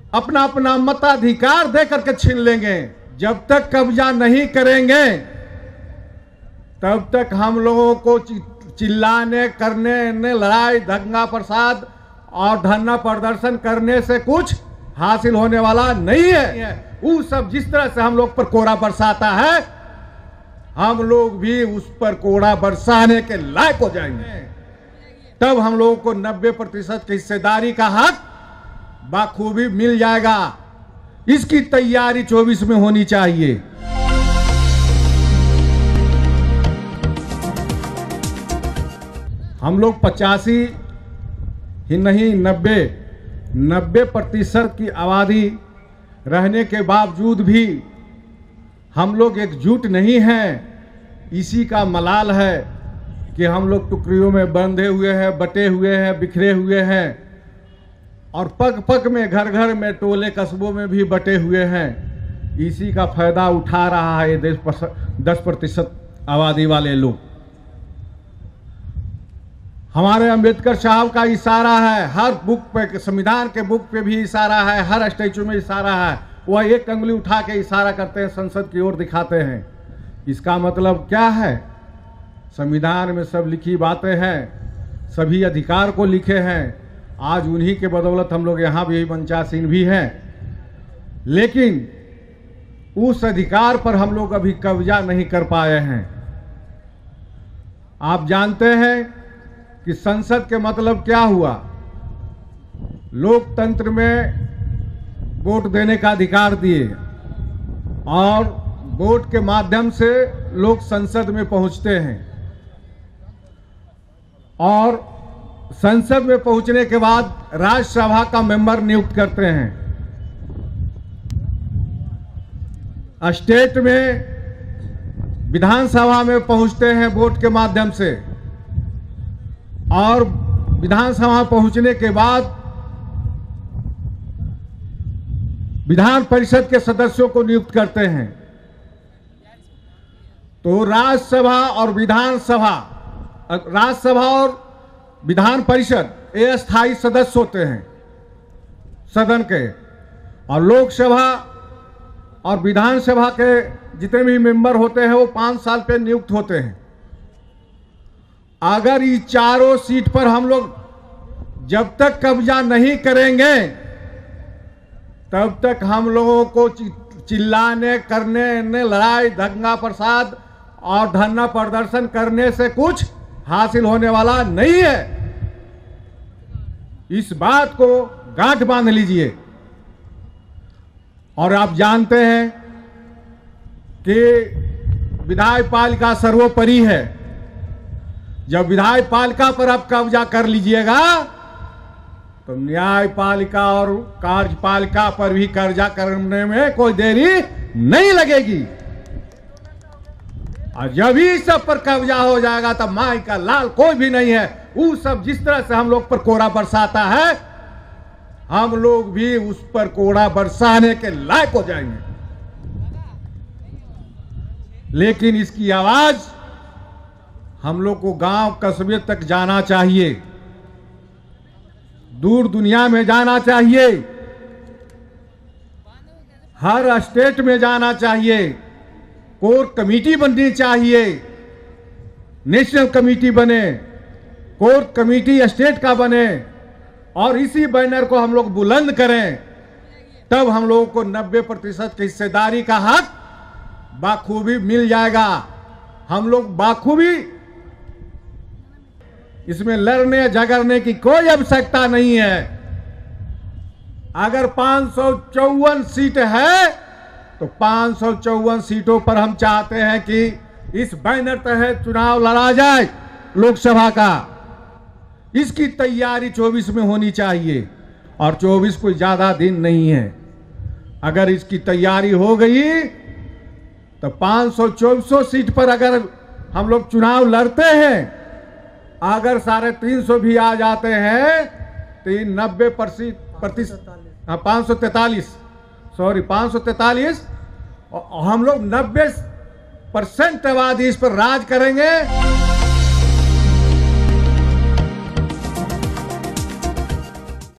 अपना अपना मताधिकार दे करके छीन लेंगे। जब तक कब्जा नहीं करेंगे तब तक हम लोगों को चिल्लाने, करने, लड़ाई, दंगा फसाद और धरना प्रदर्शन करने से कुछ हासिल होने वाला नहीं है। वो सब जिस तरह से हम लोग पर कोड़ा बरसाता है, हम लोग भी उस पर कोड़ा बरसाने के लायक हो जाएंगे। तब हम लोगों को 90% की हिस्सेदारी का हक बाखूबी मिल जाएगा। इसकी तैयारी 24 में होनी चाहिए। हम लोग 85 ही नहीं 90% की आबादी रहने के बावजूद भी हम लोग एकजुट नहीं हैं। इसी का मलाल है कि हम लोग टुकड़ियों में बंधे हुए हैं, बटे हुए हैं, बिखरे हुए हैं और पग पग में, घर घर में, टोले कस्बों में भी बटे हुए हैं। इसी का फायदा उठा रहा है ये 10% आबादी वाले लोग। हमारे अंबेडकर साहब का इशारा है, हर बुक पे, संविधान के बुक पे भी इशारा है, हर स्टैचू में इशारा है। वह एक अंगुली उठा के इशारा करते हैं, संसद की ओर दिखाते हैं। इसका मतलब क्या है? संविधान में सब लिखी बातें हैं, सभी अधिकार को लिखे हैं। आज उन्हीं के बदौलत हम लोग यहाँ भी मंचासीन भी हैं, लेकिन उस अधिकार पर हम लोग अभी कब्जा नहीं कर पाए हैं। आप जानते हैं कि संसद के मतलब क्या हुआ? लोकतंत्र में वोट देने का अधिकार दिए और वोट के माध्यम से लोग संसद में पहुंचते हैं और संसद में पहुंचने के बाद राज्यसभा का मेंबर नियुक्त करते हैं। स्टेट में विधानसभा में पहुंचते हैं वोट के माध्यम से और विधानसभा पहुंचने के बाद विधान परिषद के सदस्यों को नियुक्त करते हैं। तो राज्यसभा और विधान परिषद ये स्थायी सदस्य होते हैं सदन के, और लोकसभा और विधानसभा के जितने भी मेंबर होते हैं वो 5 साल पे नियुक्त होते हैं। अगर ये चारों सीट पर हम लोग जब तक कब्जा नहीं करेंगे तब तक हम लोगों को चिल्लाने, करने, लड़ाई, दंगा फसाद और धरना प्रदर्शन करने से कुछ हासिल होने वाला नहीं है। इस बात को गांठ बांध लीजिए। और आप जानते हैं कि विधायपालिका सर्वोपरि है। जब विधायपालिका पर आप कब्जा कर लीजिएगा तो न्यायपालिका और कार्यपालिका पर भी कब्जा करने में कोई देरी नहीं लगेगी। और जब ही सब पर कब्जा हो जाएगा तब माई का लाल कोई भी नहीं है। वो सब जिस तरह से हम लोग पर कोड़ा बरसाता है, हम लोग भी उस पर कोड़ा बरसाने के लायक हो जाएंगे। लेकिन इसकी आवाज हम लोग को गांव कस्बे तक जाना चाहिए, दूर दुनिया में जाना चाहिए, हर स्टेट में जाना चाहिए। कोर कमेटी बननी चाहिए, नेशनल कमेटी बने, कोर कमेटी स्टेट का बने और इसी बैनर को हम लोग बुलंद करें। तब हम लोगों को 90% की हिस्सेदारी का हक बाखूबी मिल जाएगा। हम लोग बाखूबी इसमें लड़ने झगड़ने की कोई आवश्यकता नहीं है। अगर 554 सीट है तो 554 सीटों पर हम चाहते हैं कि इस बैनर तहत चुनाव लड़ा जाए लोकसभा का। इसकी तैयारी 24 में होनी चाहिए और 24 कोई ज्यादा दिन नहीं है। अगर इसकी तैयारी हो गई तो 524 सीट पर अगर हम लोग चुनाव लड़ते हैं, अगर 350 भी आ जाते हैं तो 543 हम लोग 90% आबादी इस पर राज करेंगे।